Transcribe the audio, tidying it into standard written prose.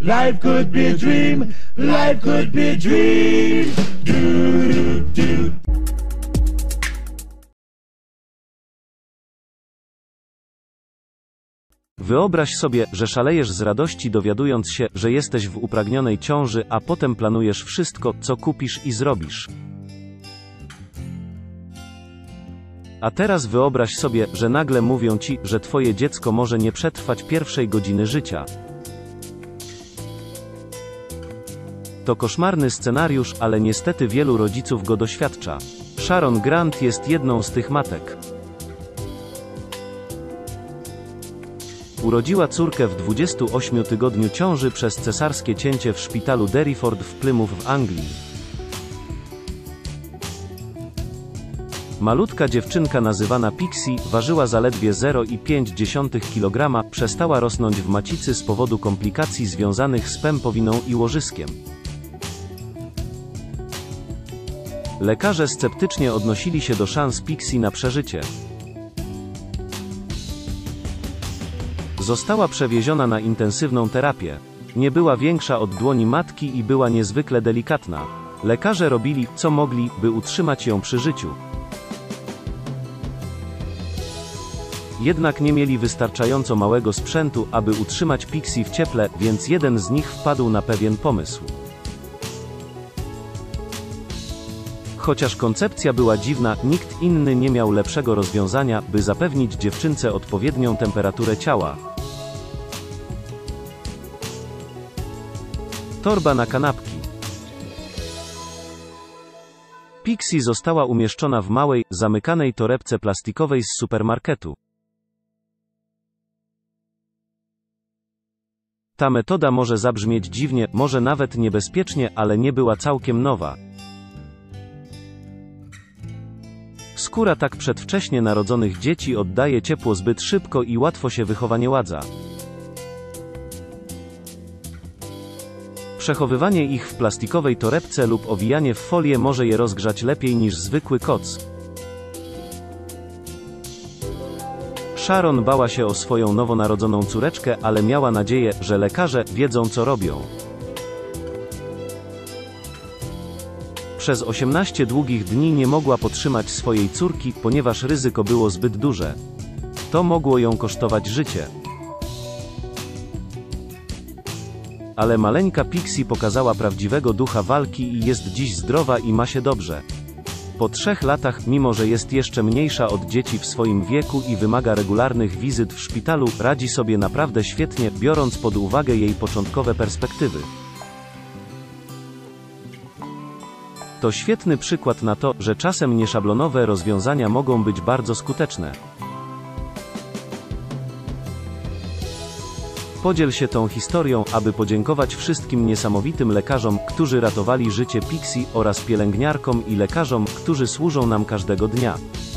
Life could be a dream. Life could be a dream. Do, do, do. Wyobraź sobie, że szalejesz z radości, dowiadując się, że jesteś w upragnionej ciąży, a potem planujesz wszystko, co kupisz i zrobisz. A teraz wyobraź sobie, że nagle mówią ci, że twoje dziecko może nie przetrwać pierwszej godziny życia. To koszmarny scenariusz, ale niestety wielu rodziców go doświadcza. Sharon Grant jest jedną z tych matek. Urodziła córkę w 28 tygodniu ciąży przez cesarskie cięcie w szpitalu Derryford w Plymouth w Anglii. Malutka dziewczynka nazywana Pixie ważyła zaledwie 0,5 kg, przestała rosnąć w macicy z powodu komplikacji związanych z pępowiną i łożyskiem. Lekarze sceptycznie odnosili się do szans Pixie na przeżycie. Została przewieziona na intensywną terapię. Nie była większa od dłoni matki i była niezwykle delikatna. Lekarze robili, co mogli, by utrzymać ją przy życiu. Jednak nie mieli wystarczająco małego sprzętu, aby utrzymać Pixie w cieple, więc jeden z nich wpadł na pewien pomysł. Chociaż koncepcja była dziwna, nikt inny nie miał lepszego rozwiązania, by zapewnić dziewczynce odpowiednią temperaturę ciała. Torba na kanapki. Pixie została umieszczona w małej, zamykanej torebce plastikowej z supermarketu. Ta metoda może zabrzmieć dziwnie, może nawet niebezpiecznie, ale nie była całkiem nowa. Skóra tak przedwcześnie narodzonych dzieci oddaje ciepło zbyt szybko i łatwo się wychowanieładza. Przechowywanie ich w plastikowej torebce lub owijanie w folię może je rozgrzać lepiej niż zwykły koc. Sharon bała się o swoją nowonarodzoną córeczkę, ale miała nadzieję, że lekarze wiedzą, co robią. Przez 18 długich dni nie mogła podtrzymać swojej córki, ponieważ ryzyko było zbyt duże. To mogło ją kosztować życie. Ale maleńka Pixie pokazała prawdziwego ducha walki i jest dziś zdrowa i ma się dobrze. Po 3 latach, mimo że jest jeszcze mniejsza od dzieci w swoim wieku i wymaga regularnych wizyt w szpitalu, radzi sobie naprawdę świetnie, biorąc pod uwagę jej początkowe perspektywy. To świetny przykład na to, że czasem nieszablonowe rozwiązania mogą być bardzo skuteczne. Podziel się tą historią, aby podziękować wszystkim niesamowitym lekarzom, którzy ratowali życie Pixie, oraz pielęgniarkom i lekarzom, którzy służą nam każdego dnia.